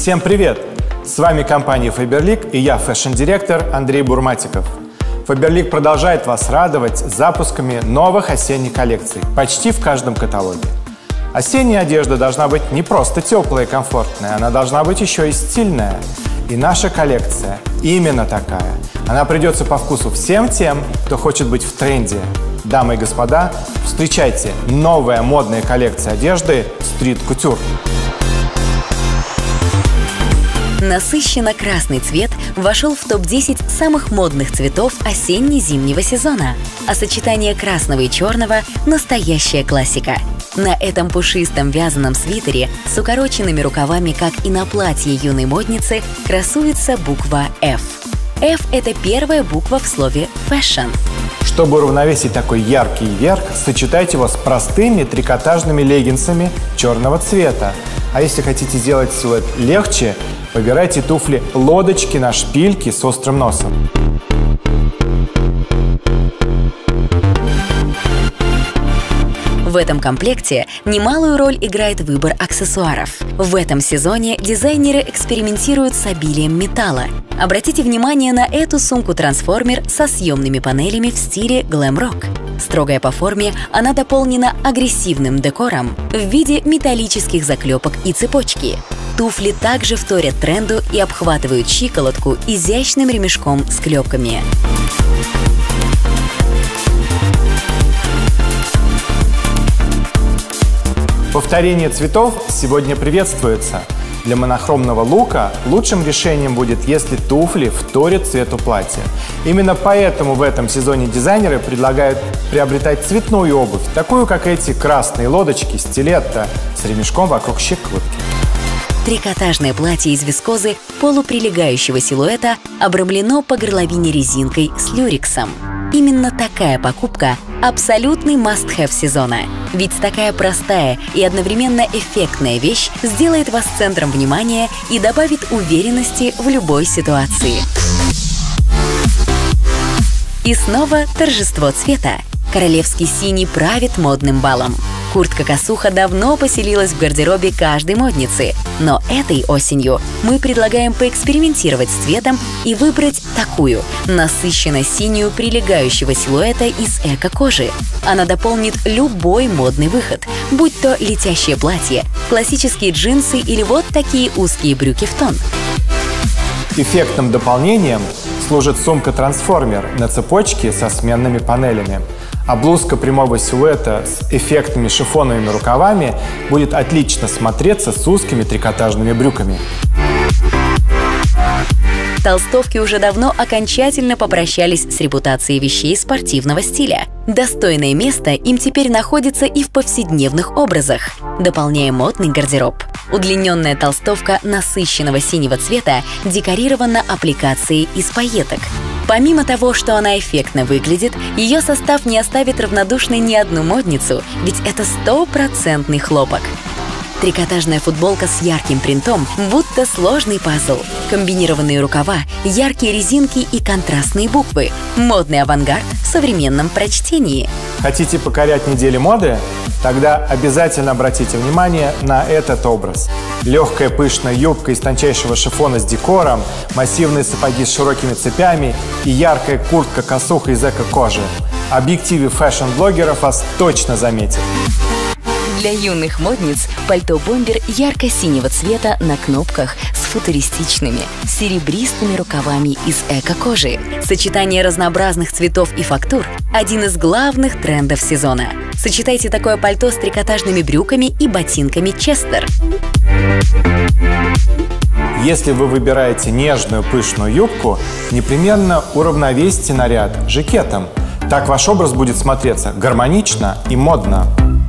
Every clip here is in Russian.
Всем привет! С вами компания Faberlic и я, фэшн-директор Андрей Бурматиков. Faberlic продолжает вас радовать запусками новых осенних коллекций почти в каждом каталоге. Осенняя одежда должна быть не просто теплая и комфортная, она должна быть еще и стильная. И наша коллекция именно такая. Она придется по вкусу всем тем, кто хочет быть в тренде. Дамы и господа, встречайте новая модная коллекция одежды Street Couture. Насыщенно-красный цвет вошел в топ-10 самых модных цветов осенне-зимнего сезона, а сочетание красного и черного – настоящая классика. На этом пушистом вязаном свитере с укороченными рукавами, как и на платье юной модницы, красуется буква F. F – это первая буква в слове «fashion». Чтобы уравновесить такой яркий верх, сочетайте его с простыми трикотажными леггинсами черного цвета. А если хотите сделать силуэт легче, выбирайте туфли-лодочки на шпильке с острым носом. В этом комплекте немалую роль играет выбор аксессуаров. В этом сезоне дизайнеры экспериментируют с обилием металла. Обратите внимание на эту сумку-трансформер со съемными панелями в стиле глэм-рок. Строгая по форме, она дополнена агрессивным декором в виде металлических заклепок и цепочки. Туфли также вторят тренду и обхватывают щиколотку изящным ремешком с клепками. Повторение цветов сегодня приветствуется. Для монохромного лука лучшим решением будет, если туфли вторят цвету платья. Именно поэтому в этом сезоне дизайнеры предлагают приобретать цветную обувь, такую как эти красные лодочки стилетто с ремешком вокруг щиколотки. Трикотажное платье из вискозы полуприлегающего силуэта обрамлено по горловине резинкой с люрексом. Именно такая покупка – абсолютный must-have сезона. Ведь такая простая и одновременно эффектная вещь сделает вас центром внимания и добавит уверенности в любой ситуации. И снова торжество цвета. Королевский синий правит модным балом. Куртка-косуха давно поселилась в гардеробе каждой модницы, но этой осенью мы предлагаем поэкспериментировать с цветом и выбрать такую насыщенно-синюю прилегающего силуэта из эко-кожи. Она дополнит любой модный выход, будь то летящее платье, классические джинсы или вот такие узкие брюки в тон. Эффектным дополнением служит сумка-трансформер на цепочке со сменными панелями. А блузка прямого силуэта с эффектными шифоновыми рукавами будет отлично смотреться с узкими трикотажными брюками. Толстовки уже давно окончательно попрощались с репутацией вещей спортивного стиля. Достойное место им теперь находится и в повседневных образах. Дополняя модный гардероб. Удлиненная толстовка насыщенного синего цвета декорирована аппликацией из пайеток. Помимо того, что она эффектно выглядит, ее состав не оставит равнодушной ни одну модницу, ведь это стопроцентный хлопок. Трикотажная футболка с ярким принтом, будто сложный пазл. Комбинированные рукава, яркие резинки и контрастные буквы. Модный авангард в современном прочтении. Хотите покорять недели моды? Тогда обязательно обратите внимание на этот образ. Легкая пышная юбка из тончайшего шифона с декором, массивные сапоги с широкими цепями и яркая куртка-косуха из эко-кожи. Объективы фэшн-блогеров вас точно заметят. Для юных модниц пальто-бомбер ярко-синего цвета на кнопках с футуристичными, серебристыми рукавами из эко-кожи. Сочетание разнообразных цветов и фактур – один из главных трендов сезона. Сочетайте такое пальто с трикотажными брюками и ботинками Честер. Если вы выбираете нежную пышную юбку, непременно уравновесьте наряд жакетом. Так ваш образ будет смотреться гармонично и модно.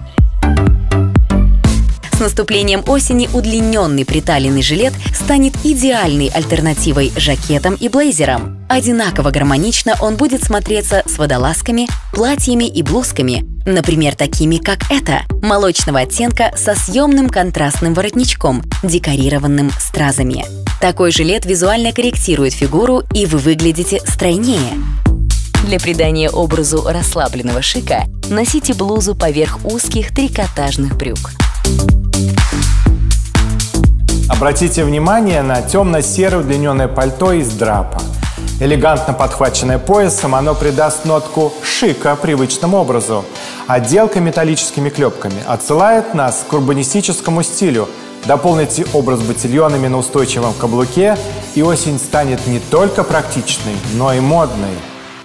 С наступлением осени удлиненный приталенный жилет станет идеальной альтернативой жакетам и блейзерам. Одинаково гармонично он будет смотреться с водолазками, платьями и блузками, например, такими как это, молочного оттенка со съемным контрастным воротничком, декорированным стразами. Такой жилет визуально корректирует фигуру, и вы выглядите стройнее. Для придания образу расслабленного шика носите блузу поверх узких трикотажных брюк. Обратите внимание на темно-серое удлиненное пальто из драпа. Элегантно подхваченное поясом, оно придаст нотку шика привычному образу. Отделка металлическими клепками отсылает нас к урбанистическому стилю. Дополните образ ботильонами на устойчивом каблуке, и осень станет не только практичной, но и модной.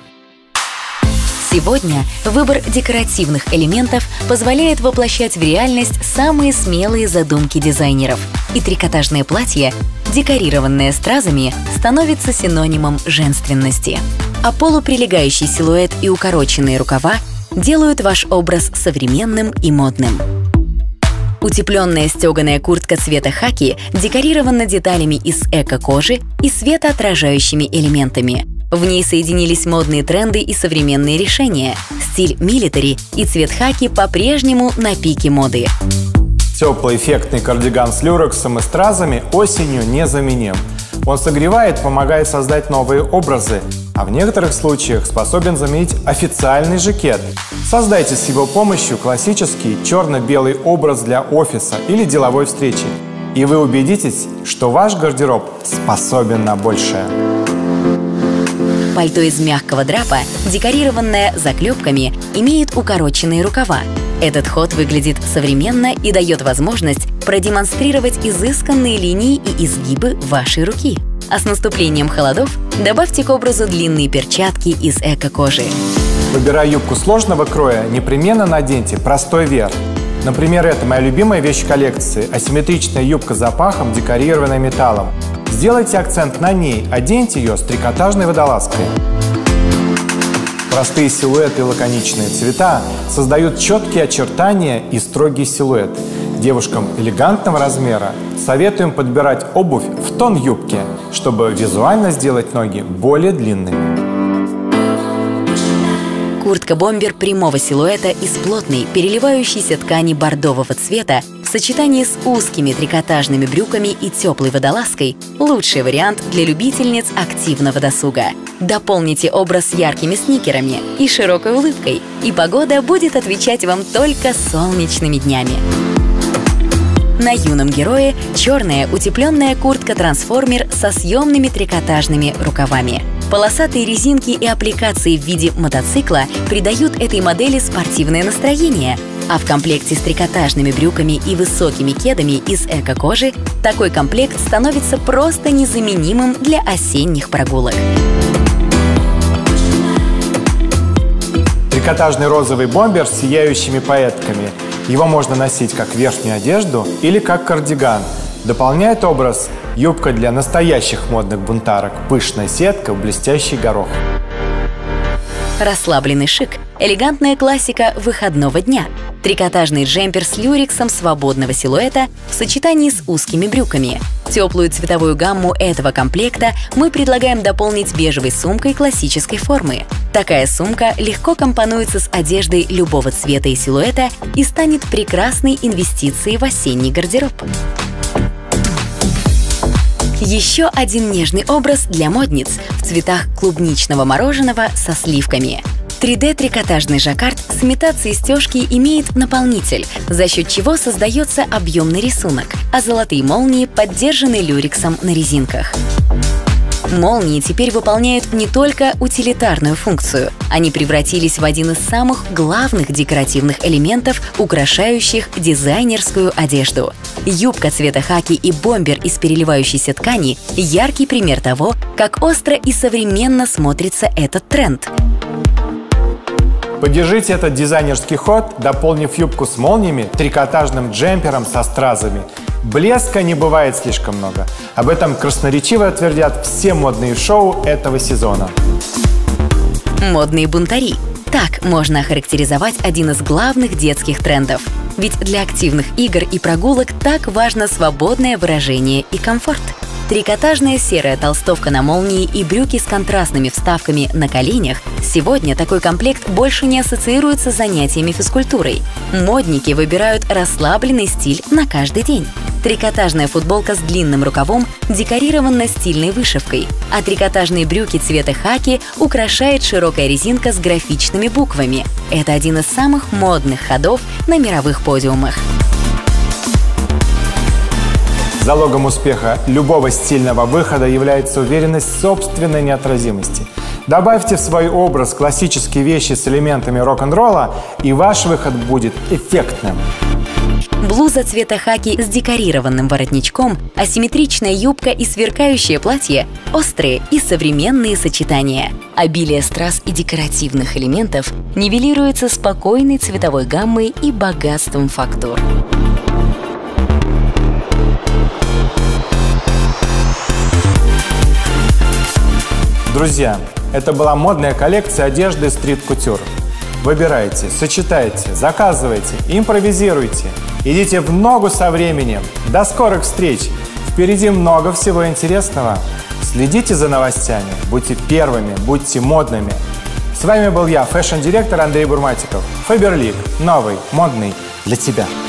Сегодня выбор декоративных элементов позволяет воплощать в реальность самые смелые задумки дизайнеров. И трикотажное платье, декорированное стразами, становится синонимом женственности. А полуприлегающий силуэт и укороченные рукава делают ваш образ современным и модным. Утепленная стеганая куртка цвета хаки декорирована деталями из эко-кожи и светоотражающими элементами. В ней соединились модные тренды и современные решения. Стиль милитари и цвет хаки по-прежнему на пике моды. Теплый эффектный кардиган с люрексом и стразами осенью незаменим. Он согревает, помогает создать новые образы, а в некоторых случаях способен заменить официальный жакет. Создайте с его помощью классический черно-белый образ для офиса или деловой встречи, и вы убедитесь, что ваш гардероб способен на большее. Пальто из мягкого драпа, декорированное заклепками, имеет укороченные рукава. Этот ход выглядит современно и дает возможность продемонстрировать изысканные линии и изгибы вашей руки. А с наступлением холодов добавьте к образу длинные перчатки из эко-кожи. Выбирая юбку сложного кроя, непременно наденьте простой верх. Например, это моя любимая вещь коллекции – асимметричная юбка с запахом, декорированная металлом. Сделайте акцент на ней, оденьте ее с трикотажной водолазкой. Простые силуэты и лаконичные цвета создают четкие очертания и строгий силуэт. Девушкам элегантного размера советуем подбирать обувь в тон юбки, чтобы визуально сделать ноги более длинными. Куртка-бомбер прямого силуэта из плотной, переливающейся ткани бордового цвета в сочетании с узкими трикотажными брюками и теплой водолазкой – лучший вариант для любительниц активного досуга. Дополните образ яркими сникерами и широкой улыбкой, и погода будет отвечать вам только солнечными днями. На юном герое черная утепленная куртка-трансформер со съемными трикотажными рукавами. Полосатые резинки и аппликации в виде мотоцикла придают этой модели спортивное настроение, а в комплекте с трикотажными брюками и высокими кедами из эко-кожи такой комплект становится просто незаменимым для осенних прогулок. Трикотажный розовый бомбер с сияющими пайетками. Его можно носить как верхнюю одежду или как кардиган. Дополняет образ юбка для настоящих модных бунтарок, пышная сетка в блестящий горох. Расслабленный шик – элегантная классика выходного дня. Трикотажный джемпер с люрексом свободного силуэта в сочетании с узкими брюками. Теплую цветовую гамму этого комплекта мы предлагаем дополнить бежевой сумкой классической формы. Такая сумка легко компонуется с одеждой любого цвета и силуэта и станет прекрасной инвестицией в осенний гардероб. Еще один нежный образ для модниц в цветах клубничного мороженого со сливками. 3D-трикотажный жаккард с имитацией стежки имеет наполнитель, за счет чего создается объемный рисунок, а золотые молнии поддержаны люрексом на резинках. Молнии теперь выполняют не только утилитарную функцию, они превратились в один из самых главных декоративных элементов, украшающих дизайнерскую одежду. Юбка цвета хаки и бомбер из переливающейся ткани – яркий пример того, как остро и современно смотрится этот тренд. Поддержите этот дизайнерский ход, дополнив юбку с молниями, трикотажным джемпером со стразами. Блеска не бывает слишком много. Об этом красноречиво твердят все модные шоу этого сезона. Модные бунтари. Так можно охарактеризовать один из главных детских трендов. Ведь для активных игр и прогулок так важно свободное выражение и комфорт. Трикотажная серая толстовка на молнии и брюки с контрастными вставками на коленях – сегодня такой комплект больше не ассоциируется с занятиями физкультурой. Модники выбирают расслабленный стиль на каждый день. Трикотажная футболка с длинным рукавом декорирована стильной вышивкой, а трикотажные брюки цвета хаки украшает широкая резинка с графичными буквами. Это один из самых модных ходов на мировых подиумах. Залогом успеха любого стильного выхода является уверенность в собственной неотразимости. Добавьте в свой образ классические вещи с элементами рок-н-ролла, и ваш выход будет эффектным. Блуза цвета хаки с декорированным воротничком, асимметричная юбка и сверкающее платье – острые и современные сочетания. Обилие страз и декоративных элементов нивелируется спокойной цветовой гаммой и богатством фактур. Друзья, это была модная коллекция одежды Street Couture. Выбирайте, сочетайте, заказывайте, импровизируйте. Идите в ногу со временем. До скорых встреч! Впереди много всего интересного. Следите за новостями, будьте первыми, будьте модными. С вами был я, фэшн-директор Андрей Бурматиков. Faberlic. Новый, модный для тебя.